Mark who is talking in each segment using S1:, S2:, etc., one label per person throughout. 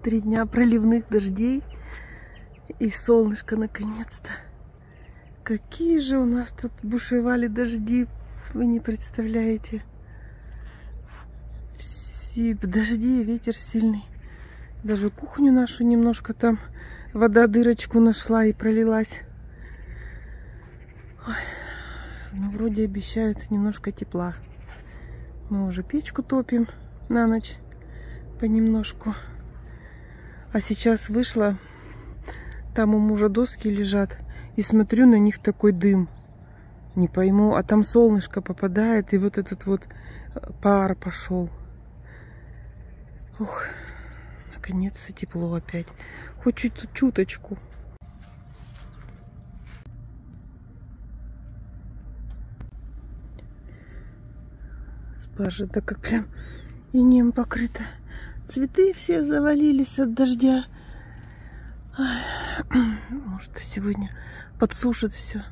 S1: 3 дня проливных дождей и солнышко наконец-то. Какие же у нас тут бушевали дожди, вы не представляете. Все дожди, ветер сильный. Даже кухню нашу немножко там вода дырочку нашла и пролилась. Ой. Но вроде обещают немножко тепла. Мы уже печку топим на ночь понемножку. А сейчас вышла, там у мужа доски лежат, и смотрю, на них такой дым. Не пойму, а там солнышко попадает, и вот этот вот пар пошел. Ух, наконец-то тепло опять. Хоть чуточку. Спаржа, да как прям инеем покрыто. Цветы все завалились от дождя. Ай, может, сегодня подсушит все.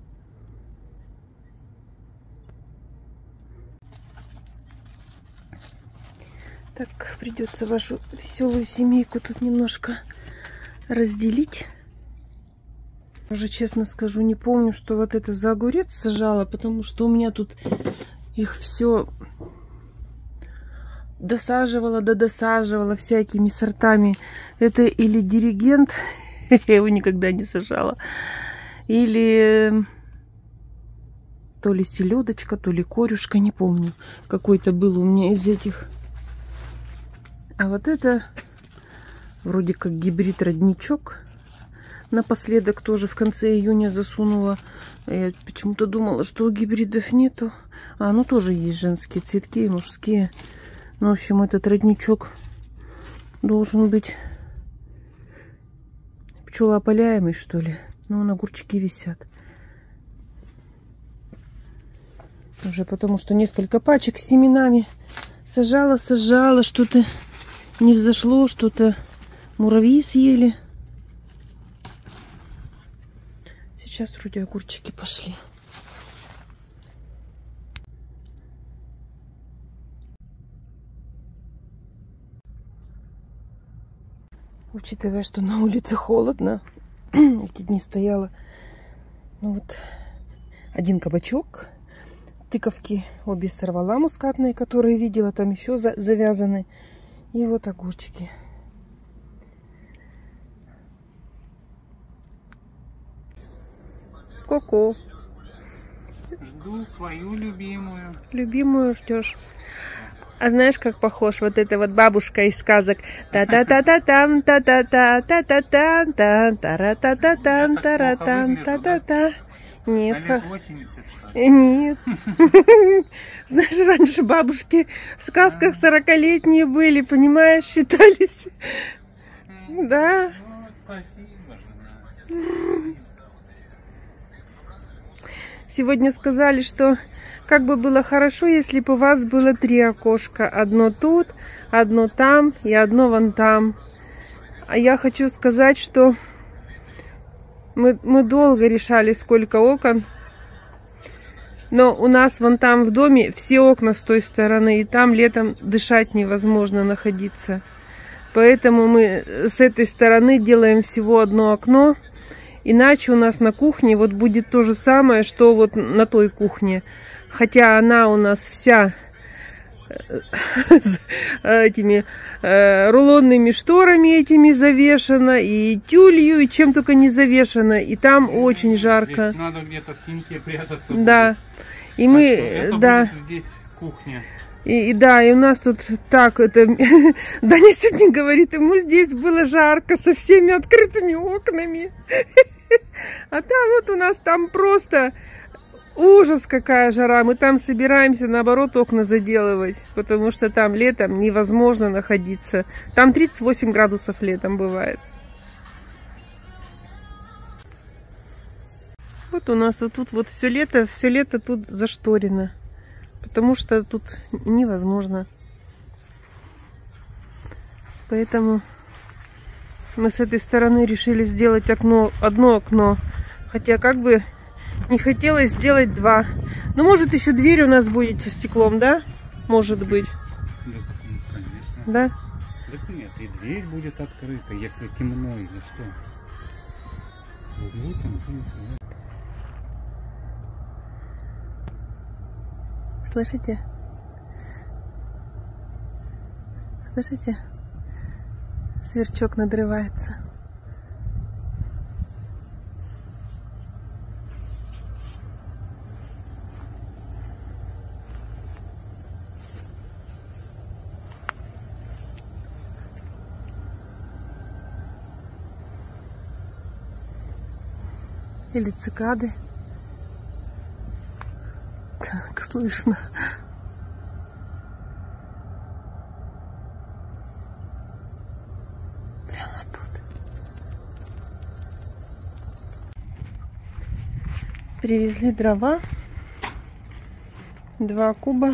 S1: Так, придется вашу веселую семейку тут немножко разделить. Уже честно скажу, не помню, что вот это за огурец сажала, потому что у меня тут их все досаживала всякими сортами. Это или диригент, я его никогда не сажала, или то ли селедочка, то ли корюшка, не помню. Какой-то был у меня из этих. А вот это вроде как гибрид-родничок. Напоследок тоже в конце июня засунула. Я почему-то думала, что у гибридов нету. А, ну тоже есть женские цветки и мужские. Ну, в общем, этот родничок должен быть пчелоопыляемый, что ли. Ну, на огурчики висят. Уже потому что несколько пачек с семенами сажала, что-то не взошло, что-то муравьи съели. Сейчас вроде огурчики пошли. Учитывая, что на улице холодно, эти дни стояла, ну вот, один кабачок, тыковки обе сорвала мускатные, которые видела, там еще завязаны, и вот огурчики. Ко-ко.
S2: Жду свою любимую.
S1: Любимую ждешь. А знаешь, как похож вот эта вот бабушка из сказок? Та-та-та-та-там, та-та-та, та-та-та, та-та-та-та-там, та-та-та, та-та-та. Нет. Нет. Знаешь, раньше бабушки в сказках 40-летние были, понимаешь, считались. Да. Сегодня сказали, что как бы было хорошо, если бы у вас было 3 окошка. Одно тут, одно там и одно вон там. А я хочу сказать, что мы долго решали, сколько окон. Но у нас вон там в доме все окна с той стороны. И там летом дышать невозможно находиться. Поэтому мы с этой стороны делаем всего одно окно. Иначе у нас на кухне вот будет то же самое, что вот на той кухне. Хотя она у нас вся этими рулонными шторами этими завешена, и тюлью, и чем только не завешена. И там очень жарко.
S2: Здесь надо где-то в теньке прятаться.
S1: Да. И мы, это да.
S2: Здесь кухня.
S1: И да, и у нас тут так, это, Даня сегодня говорит, ему здесь было жарко, со всеми открытыми окнами. А там вот у нас там просто ужас, какая жара. Мы там собираемся, наоборот, окна заделывать, потому что там летом невозможно находиться. Там 38 градусов летом бывает. Вот у нас вот тут вот все лето тут зашторено. Потому что тут невозможно. Поэтому мы с этой стороны решили сделать одно окно. Хотя как бы не хотелось сделать 2. Ну, может, еще дверь у нас будет со стеклом, да? Может быть.
S2: Да, конечно.
S1: Да?
S2: Так нет, и дверь будет открыта, если темно или что. В углу там будет.
S1: Слышите? Слышите? Сверчок надрывается. Или цикады. Так, слышно. Прямо тут. Привезли дрова. 2 куба.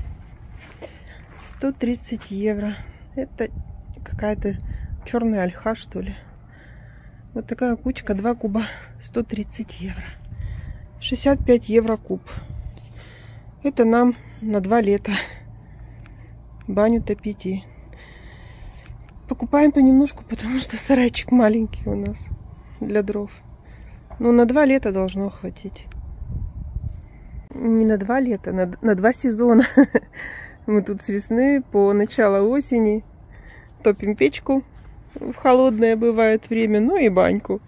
S1: 130 евро. Это какая-то черная ольха, что ли. Вот такая кучка, 2 куба, 130 евро. 65 евро куб. Это нам на 2 лета баню топить. И покупаем понемножку, потому что сарайчик маленький у нас для дров. Но на 2 лета должно хватить. Не на 2 лета, на 2 сезона. Мы тут с весны по начало осени топим печку. В холодное бывает время, ну и баньку.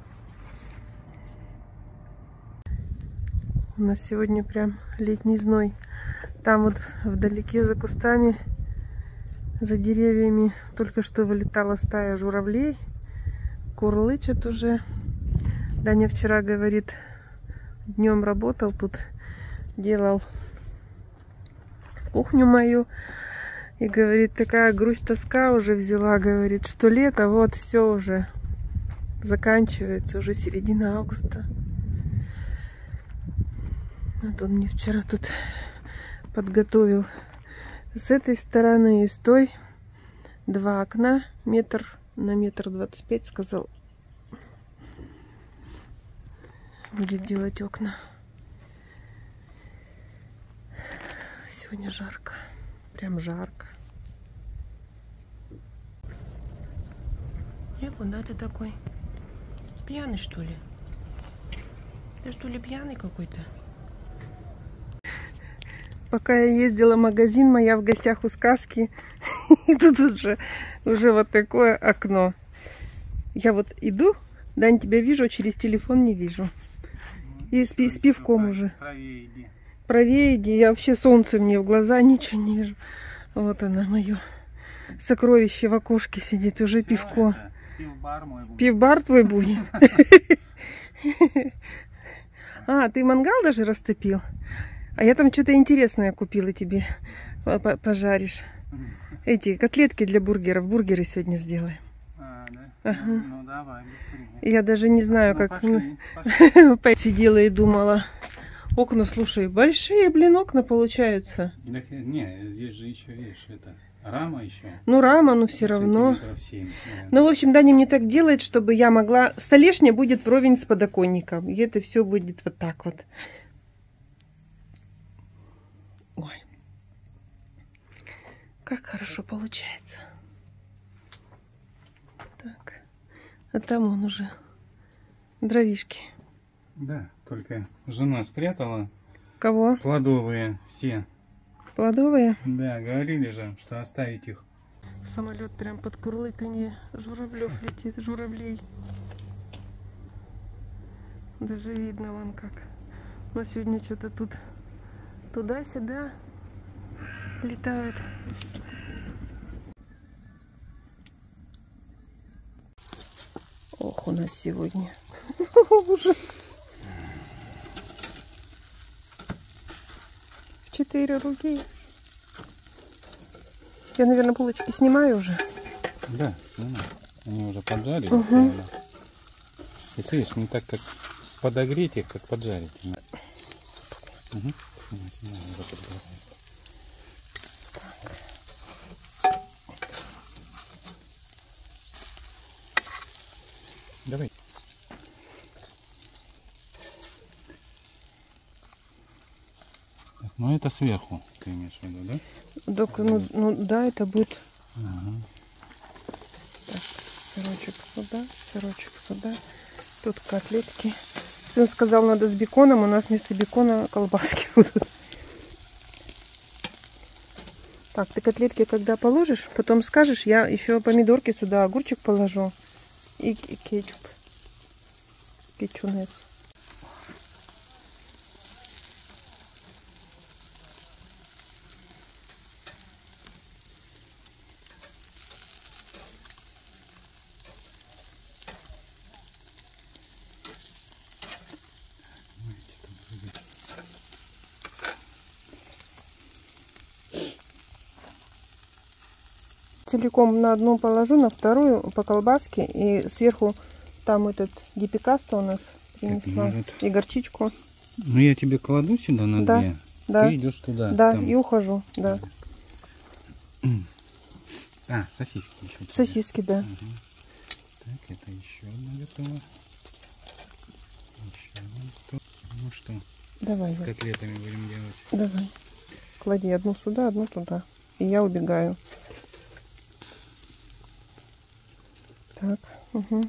S1: У нас сегодня прям летний зной. Там вот вдалеке за кустами, за деревьями только что вылетала стая журавлей. Курлычат уже. Даня вчера, говорит, днем работал тут, делал кухню мою. И говорит, такая грусть, тоска уже взяла, говорит, что лето, вот все уже заканчивается, уже середина августа. Вот он мне вчера тут подготовил с этой стороны и с той 2 окна, метр на 1,25 м, сказал, будет делать окна. Сегодня жарко, прям жарко. И куда ты такой? Пьяный, что ли? Ты что ли пьяный какой-то? Пока я ездила в магазин, моя в гостях у сказки. И тут уже вот такое окно. Я вот иду, Дань, тебя вижу, а через телефон не вижу. И с пивком уже.
S2: Правее иди.
S1: Правее иди. Я вообще солнце мне в глаза, ничего не вижу. Вот она, мое сокровище в окошке сидит, уже пивко.
S2: Пивбар мой будет.
S1: Пивбар твой будет. А, ты мангал даже растопил? А я там что-то интересное купила тебе. Пожаришь. Эти котлетки для бургеров. Бургеры сегодня сделаем.
S2: А, да?
S1: Ага.
S2: Ну давай, быстрее.
S1: Я даже не знаю,
S2: Ну,
S1: как...
S2: пошли.
S1: Сидела и думала. Окна, слушай, большие, блин, окна получаются.
S2: Не, здесь же еще, видишь, это рама еще.
S1: Ну, рама, но все равно.
S2: Сантиметров 7,
S1: Ну, в общем, Даня мне так делает, чтобы я могла... Столешня будет вровень с подоконником. И это все будет вот так вот. Ой. Как хорошо получается. Так. А там он уже. Дровишки.
S2: Да, только жена спрятала.
S1: Кого?
S2: Плодовые все.
S1: Плодовые?
S2: Да, говорили же, что оставить их.
S1: Самолет прям под курлыканье журавлев летит, журавлей. Даже видно вон как. Но сегодня что-то тут туда-сюда летает. Ох, у нас сегодня ужас. В 4 руки. Я, наверное, булочки снимаю уже.
S2: Да, снимай. Они уже поджарили.
S1: Угу.
S2: Если видишь, не так, как подогреть их, как поджарить. Угу. Снимай, уже подгорает. Давай. Ну это сверху, ты имеешь в виду, да?
S1: Так, ну да, это будет.
S2: Ага.
S1: Так, сырочек сюда, сырочек сюда. Тут котлетки. Сын сказал, надо с беконом. У нас вместо бекона колбаски будут. Так, ты котлетки когда положишь, потом скажешь, я еще помидорки сюда, огурчик положу. И кетчуп. Кетчунес. Целиком на одну положу, на вторую по колбаске. И сверху там этот дипикаста у нас принесла. И горчичку.
S2: Ну я тебе кладу сюда на две.
S1: Да.
S2: Ты идешь туда.
S1: Да,
S2: там.
S1: И ухожу, да.
S2: А, сосиски еще.
S1: Сосиски, да.
S2: Угу. Так, это еще одна готова. Еще одна готова. Ну что,
S1: давай,
S2: с котлетами будем делать?
S1: Давай. Клади одну сюда, одну туда. И я убегаю. Так, угу.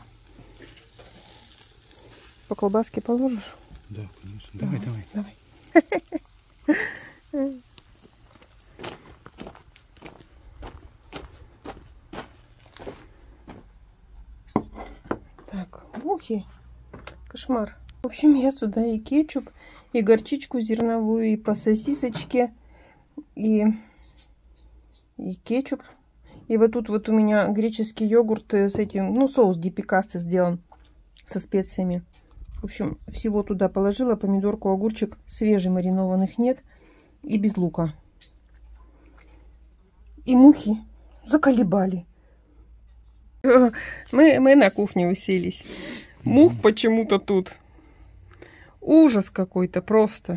S1: По колбаске положишь?
S2: Да, конечно. Давай.
S1: Так, мухи. Кошмар. В общем, я сюда и кетчуп, и горчичку зерновую, и по сосисочке, и кетчуп. И вот тут вот у меня греческий йогурт с этим, ну, соус дипикасты сделан со специями. В общем, всего туда положила. Помидорку, огурчик. Свежий, маринованных нет. И без лука. И мухи заколебали. Мы на кухне уселись. Мух почему-то тут. Ужас какой-то просто.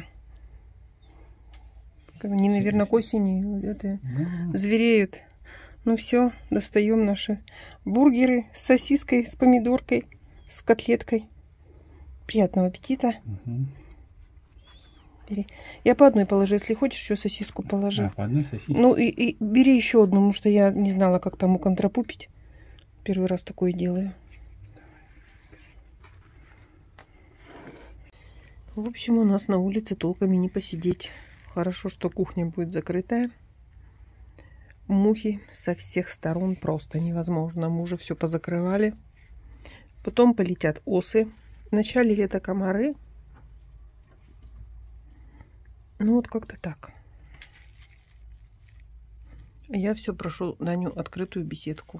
S1: Они, наверное, к осени это, звереют. Ну все, достаем наши бургеры с сосиской, с помидоркой, с котлеткой. Приятного аппетита.
S2: Угу.
S1: Бери. Я по одной положу, если хочешь, еще сосиску положи.
S2: А, по одной сосиске?
S1: Ну и бери еще одну, потому что я не знала, как там уконтрапупить. Первый раз такое делаю. В общем, у нас на улице толком и не посидеть. Хорошо, что кухня будет закрытая. Мухи со всех сторон просто невозможно. Мы уже все позакрывали. Потом полетят осы. В начале лета комары. Ну вот как-то так. Я все прошу Даню открытую беседку.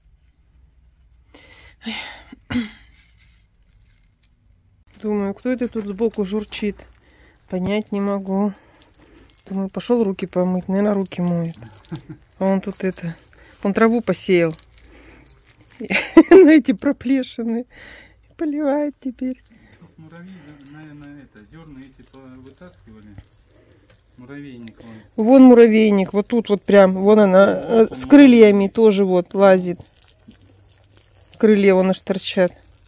S1: Думаю, кто это тут сбоку журчит? Понять не могу. Думаю, пошел руки помыть. Наверное, руки моет. А он тут это... Он траву посеял. На эти проплешины. Поливает теперь.
S2: Муравьи, наверное, зерна эти вытаскивали. Муравейник.
S1: Вон муравейник. Вот тут вот прям. Вон она. С крыльями тоже вот лазит. Крылья вон аж торчат.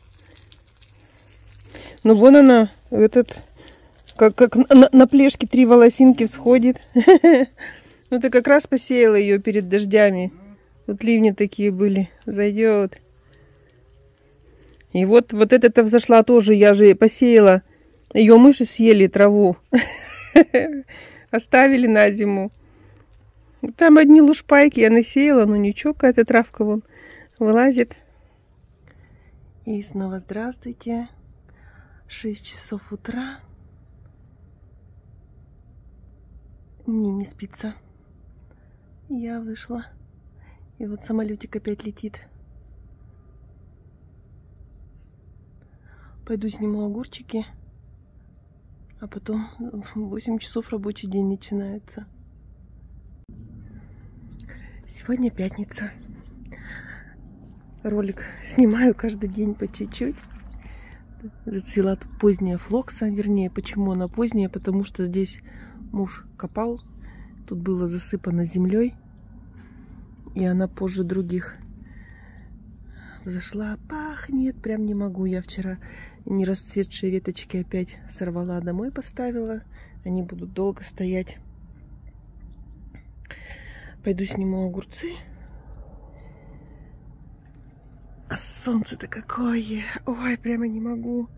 S1: Ну вон она. Этот... Как на плешке 3 волосинки всходит. Ну ты как раз посеяла ее перед дождями. Вот ливни такие были. Зайдет. И вот эта взошла тоже. Я же посеяла. Ее мыши съели траву. Оставили на зиму. Там одни лушпайки я насеяла. Ну ничего, какая-то травка вон вылазит. И снова здравствуйте. 6 часов утра. Мне не спится. Я вышла. И вот самолетик опять летит. Пойду сниму огурчики. А потом в 8 часов рабочий день начинается. Сегодня пятница. Ролик снимаю каждый день по чуть-чуть. Зацвела тут поздняя флокса. Вернее, почему она поздняя? Потому что здесь муж копал. Тут было засыпано землей. И она позже других взошла. Пахнет. Прям не могу. Я вчера не расцветшие веточки опять сорвала. Домой поставила. Они будут долго стоять. Пойду сниму огурцы. солнце-то какое. Ой, прямо не могу.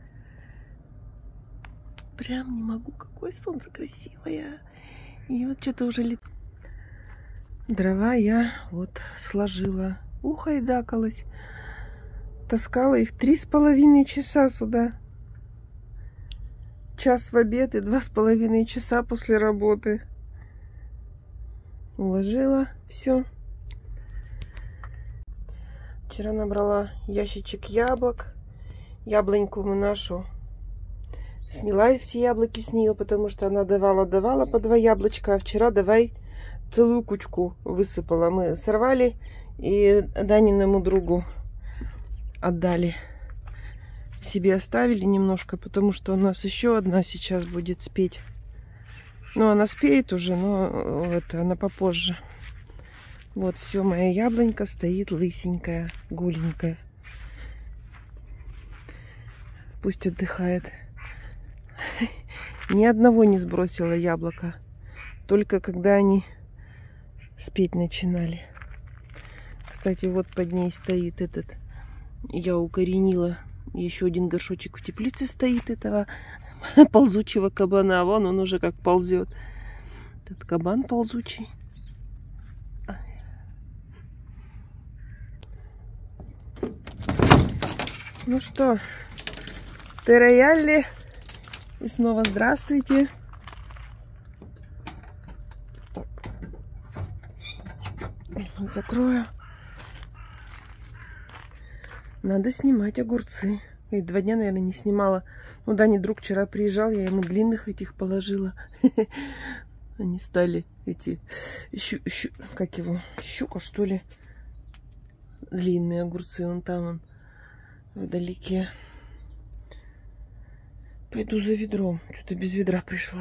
S1: Прям не могу. Какое солнце красивое. И вот что-то уже лет. Дрова я вот сложила. Ухайдакалась. Таскала их 3,5 часа сюда. Час в обед и 2,5 часа после работы. Уложила все. Вчера набрала ящичек яблок. Яблоньку мы нашу сняла все яблоки с нее, потому что она давала по 2 яблочка, а вчера давай целую кучку высыпала. Мы сорвали и Даниному другу отдали. Себе оставили немножко, потому что у нас еще одна сейчас будет спеть. Ну, она спеет уже, но это она попозже. Вот, все, моя яблонька стоит лысенькая, голенькая. Пусть отдыхает. Ни одного не сбросила яблоко. Только когда они спеть начинали. Кстати, вот под ней стоит этот. Я укоренила. Еще один горшочек в теплице стоит этого ползучего кабана. Вон он уже как ползет. Этот кабан ползучий. Ну что, Тераялли. И снова здравствуйте. Так. Закрою. Надо снимать огурцы. И 2 дня, наверное, не снимала. Ну, Дани друг вчера приезжал, я ему длинных этих положила. Они стали эти... Как его? Щука, что ли? Длинные огурцы. Вон там, он вдалеке. Пойду за ведром. Что-то без ведра пришла.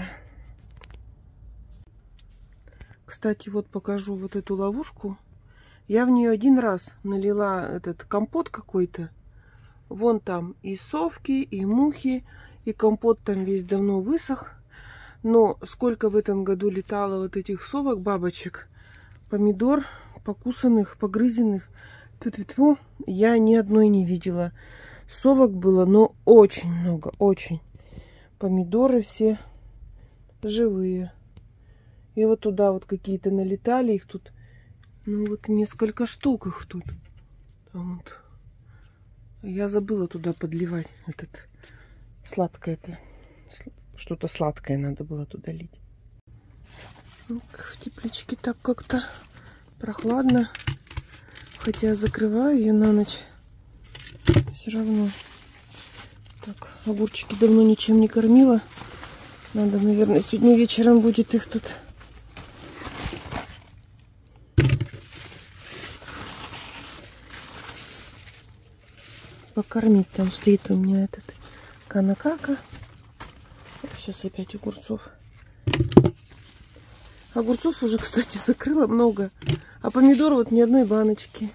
S1: Кстати, вот покажу вот эту ловушку. Я в нее 1 раз налила этот компот какой-то. Вон там и совки, и мухи, и компот там весь давно высох. Но сколько в этом году летало вот этих совок, бабочек, помидор покусанных, погрызенных, тьфу-тьфу-тьфу, я ни одной не видела. Совок было, но очень много, очень. Помидоры все живые. И вот туда вот какие-то налетали, их тут, ну вот несколько штук их тут. Там вот. Я забыла туда подливать этот сладкое-то. Что-то сладкое надо было туда лить. В тепличке так как-то прохладно. Хотя закрываю ее на ночь. Все равно. Так, огурчики давно ничем не кормила. Надо, наверное, сегодня вечером будет их тут покормить. Там стоит у меня этот канакака. Сейчас опять огурцов. Огурцов уже, кстати, закрыла много. А помидор вот ни одной баночки.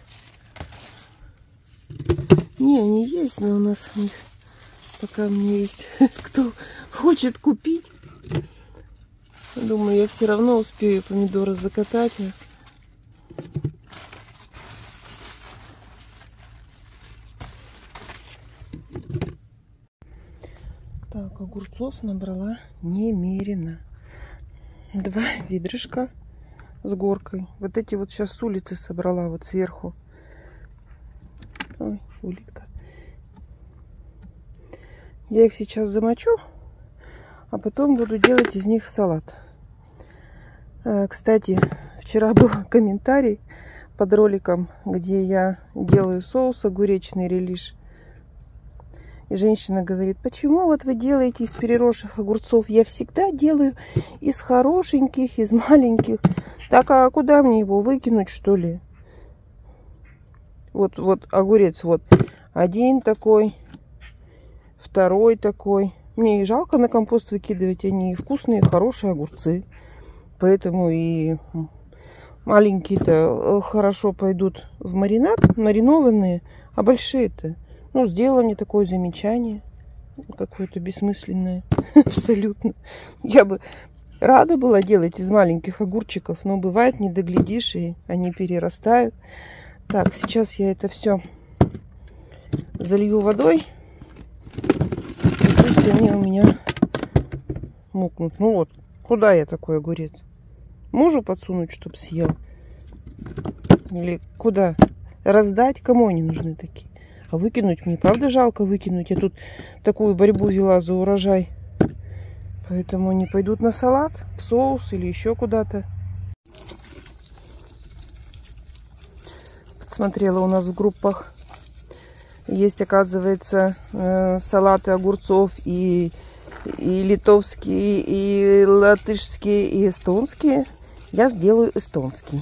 S1: Не, они есть, но у нас них пока у меня есть кто хочет купить. Думаю, я все равно успею помидоры закатать. Так, огурцов набрала немерено. 2 ведрышка с горкой. Вот эти вот сейчас с улицы собрала, вот сверху. Ой, улитка. Я их сейчас замочу, а потом буду делать из них салат. Кстати, вчера был комментарий под роликом, где я делаю соус огуречный релиш. И женщина говорит: почему вот вы делаете из переросших огурцов? Я всегда делаю из хорошеньких, из маленьких. Так, а куда мне его выкинуть, что ли? Вот огурец, вот. Один такой, второй такой. Мне и жалко на компост выкидывать, они вкусные, хорошие огурцы. Поэтому и маленькие-то хорошо пойдут в маринад, маринованные, а большие-то... Ну, сделала мне такое замечание. Какое-то бессмысленное. Абсолютно. Я бы рада была делать из маленьких огурчиков, но бывает, не доглядишь, и они перерастают. Так, сейчас я это все залью водой. И пусть они у меня мокнут. Ну вот, куда я такой огурец? Мужу подсунуть, чтоб съел? Или куда? Раздать? Кому они нужны такие? А выкинуть мне, правда, жалко выкинуть. Я тут такую борьбу вела за урожай. Поэтому они пойдут на салат, в соус или еще куда-то. Смотрела у нас в группах. Есть, оказывается, салаты огурцов и литовские, и латышские, и эстонские. Я сделаю эстонский.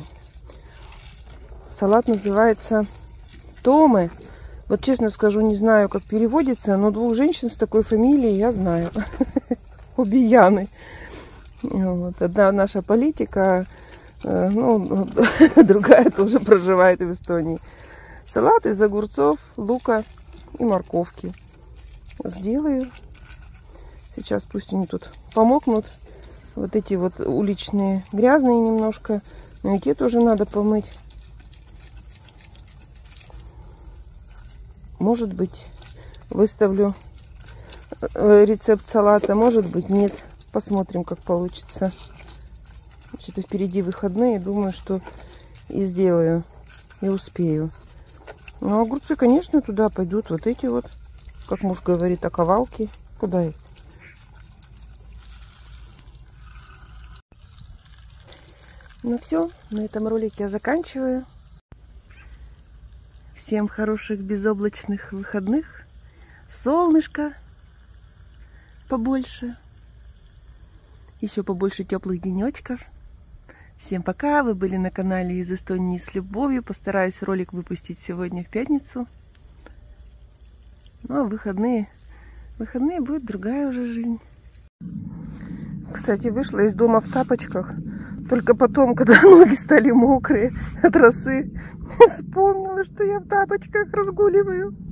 S1: Салат называется Томе. Вот честно скажу, не знаю, как переводится, но двух женщин с такой фамилией я знаю. Обе Яны. Вот. Одна наша политика, ну, другая тоже проживает в Эстонии. Салат из огурцов, лука и морковки. Сделаю. Сейчас пусть они тут помокнут. Вот эти вот уличные грязные немножко. Но и те тоже надо помыть. Может быть, выставлю рецепт салата, может быть, нет. Посмотрим, как получится. Что-то впереди выходные, думаю, что и сделаю, и успею. Ну, огурцы, конечно, туда пойдут. Вот эти вот, как муж говорит, оковалки. Куда их? Ну все, на этом ролике я заканчиваю. Всем хороших безоблачных выходных. Солнышко побольше. Еще побольше теплых денечков. Всем пока. Вы были на канале из Эстонии с любовью. Постараюсь ролик выпустить сегодня в пятницу. Ну а выходные будет другая уже жизнь. Кстати, вышла из дома в тапочках. Только потом, когда ноги стали мокрые от росы, вспомнила, что я в тапочках разгуливаю.